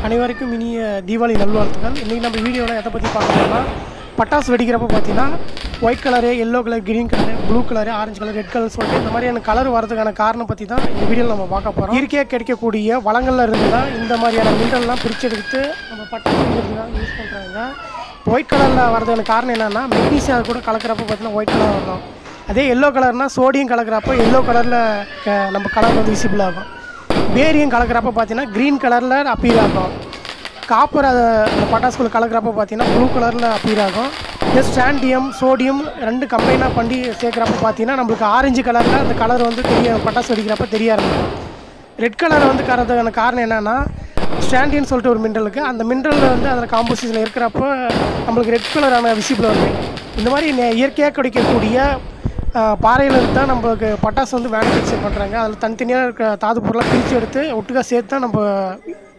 அனைவருக்கும் இனிய தீபாவளி நல்வாழ்த்துக்கள். இன்றைக்கி நம்ம வீடியோவில் எதை பற்றி பார்க்கணும்னா, பட்டாசு வெடிக்கிறப்ப பார்த்தீங்கன்னா white colour, yellow colour, green colour, blue colour, ஆரஞ்சு கலர், ரெட் கலர் சொல்லிட்டு இந்த மாதிரியான கலர் வரதுக்கான காரணம் பற்றி தான் இந்த வீடியோவில் நம்ம பார்க்க போகிறோம். இயற்கையாக கிடைக்கக்கூடிய வளங்களில் இருந்து தான் இந்த மாதிரியான மினரல்லாம் பிரிச்செடுத்து நம்ம பட்டாசு வெடிக்கிறதுக்காக யூஸ் பண்ணுறாங்க. ஒயிட் கலரில் வரதுக்கான காரணம் என்னென்னா, மெக்னீசியம் கூட கலக்கிறப்ப பார்த்தீங்கன்னா ஒயிட் கலர் வரும். அதே எல்லோ கலர்னால் சோடியம் கலக்கிறப்போ எல்லோ கலரில் நம்ம கலர் வந்து விசிபிள் ஆகும். பேரியம் கலக்கிறப்ப பார்த்தீங்கன்னா க்ரீன் கலரில் அப்பீர் ஆகும். காப்பர் அதை அந்த பட்டாசுக்குள்ள கலக்கிறப்ப பார்த்தீங்கன்னா ப்ளூ கலரில் அப்பீர் ஆகும். இதே ஸ்டாண்டியம் சோடியம் ரெண்டு கம்பைனாக பண்ணி சேர்க்குறப்ப பார்த்தீங்கன்னா நம்மளுக்கு ஆரஞ்சு கலரில் அந்த கலர் வந்து பட்டாசு வெடிக்கிறப்ப தெரிய ஆரம்பிக்கும். ரெட் கலர் வந்து கறதுக்கான காரணம் என்னென்னா, ஸ்டாண்டியன்னு சொல்லிட்டு ஒரு மினரலுக்கு அந்த மினரலில் வந்து அதில் காம்போசிஷனில் இருக்கிறப்போ நம்மளுக்கு ரெட் கலரான விசிபிள் வருது. இந்த மாதிரி இயற்கையாக கிடைக்கக்கூடிய பாறையிலேருந்து தான் நம்மளுக்கு பட்டாசு வந்து மேனுஃபேக்சர் பண்ணுறாங்க. அதில் தனித்தனியாக இருக்கிற தாது பொருளாக பிரித்து எடுத்து ஒட்டுக்காக சேர்த்து தான் நம்ம